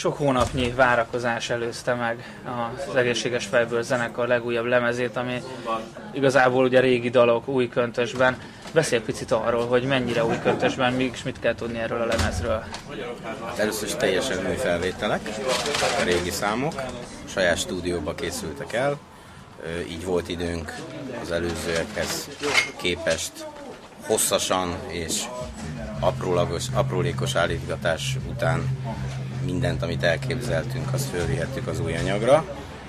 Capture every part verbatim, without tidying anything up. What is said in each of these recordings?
Sok hónapnyi várakozás előzte meg az Egészséges Fejből zenekar legújabb lemezét, ami igazából ugye régi dalok új köntösben. Beszélj picit arról, hogy mennyire új köntösben, mégis mit kell tudni erről a lemezről. Először is teljesen új felvételek, a régi számok, saját stúdióba készültek el, így volt időnk az előzőekhez képest hosszasan és aprólagos, aprólékos állítgatás után mindent, amit elképzeltünk, azt fölvihettük az új anyagra.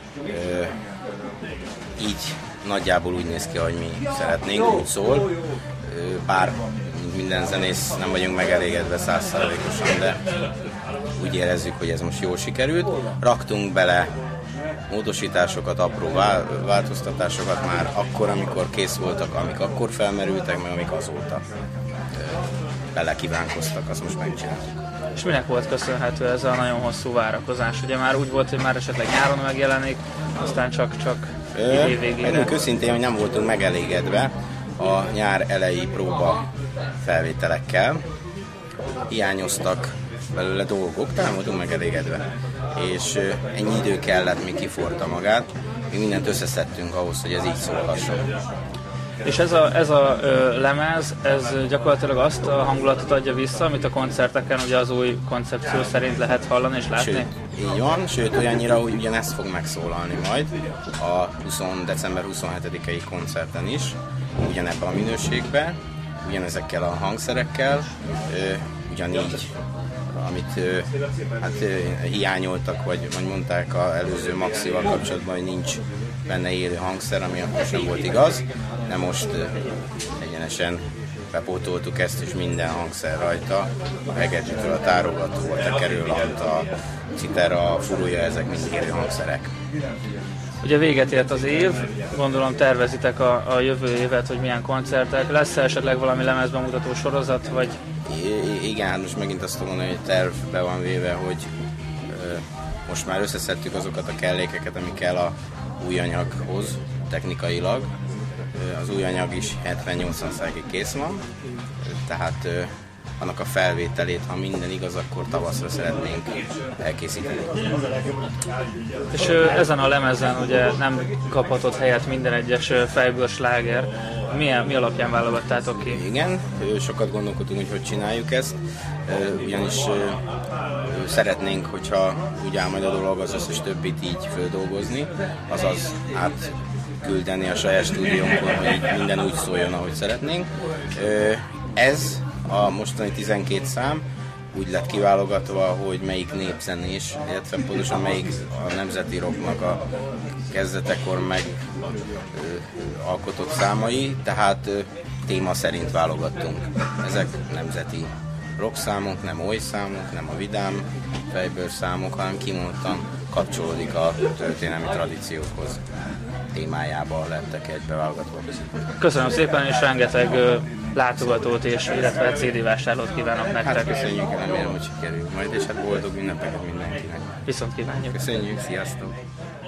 Így nagyjából úgy néz ki, hogy mi szeretnénk, úgy szól. Bár minden zenész nem vagyunk megelégedve száz százalékosan, de úgy érezzük, hogy ez most jól sikerült. Raktunk bele módosításokat, apró változtatásokat már akkor, amikor kész voltak, amik akkor felmerültek, meg amik azóta bele kívánkoztak, azt most megcsináltuk. És minek volt köszönhető ez a nagyon hosszú várakozás? Ugye már úgy volt, hogy már esetleg nyáron megjelenik, aztán csak, csak idő végére. Megmondjuk őszintén, hogy nem voltunk megelégedve a nyár elejé próba felvételekkel. Hiányoztak belőle dolgok, de nem voltunk megelégedve. És ennyi idő kellett, míg kiforta magát, mi mindent összeszedtünk ahhoz, hogy ez így szólhasson. És ez a, ez a ö, lemez, ez gyakorlatilag azt a hangulatot adja vissza, amit a koncerteken ugye az új koncepció szerint lehet hallani és látni? Sőt, így van, sőt olyannyira, hogy ugyanezt fog megszólalni majd a húsz december huszonhetedikei koncerten is, ugyanebben a minőségben, ugyanezekkel a hangszerekkel, ö, ugyanígy, amit ö, hát, ö, hiányoltak, vagy, vagy mondták az előző Maxival kapcsolatban, hogy nincs benne élő hangszer, ami akkor sem volt igaz, de most ö, egyenesen bepótoltuk ezt, és minden hangszer rajta, a hegedzsitől, a tárogató, a tekerőlant, a citera, a furúja, ezek mind élő hangszerek. Ugye véget ért az év, gondolom tervezitek a, a jövő évet, hogy milyen koncertek, lesz esetleg valami lemezbemutató sorozat, vagy? I- igen, hát most megint azt mondom, hogy tervbe van véve, hogy ö, most már összeszedtük azokat a kellékeket, ami kell a új anyaghoz technikailag. Ö, az új anyag is hetven-nyolcvan százalékig kész van, tehát ö, annak a felvételét, ha minden igaz, akkor tavaszra szeretnénk elkészíteni. És ö, ezen a lemezen ugye nem kaphatott helyet minden egyes fejből sláger. Milyen, mi alapján válogattátok ki? Igen, sokat gondolkodtunk, hogy hogy csináljuk ezt, ugyanis szeretnénk, hogyha úgy áll majd a dolog, az összes többit így földolgozni, azaz átküldeni a saját stúdiónkon, hogy minden úgy szóljon, ahogy szeretnénk. Ez a mostani tizenkét szám úgy lett kiválogatva, hogy melyik népzenés, illetve pontosan melyik a nemzeti rocknak a kezdetekor megalkotott számai, tehát ö, téma szerint válogattunk. Ezek nemzeti rock számok, nem oly számok, nem a vidám fejből számok, hanem kimondottan kapcsolódik a történelmi tradíciókhoz. Témájába lettek egybeválogatva. Köszönöm szépen, és rengeteg ö, látogatót és illetve cé dé vásárlót kívánok nektek. Hát köszönjük, remélem, hogy sikerül majd, és hát boldog ünnepeket mindenkinek. Viszont kívánjuk. Köszönjük, sziasztok!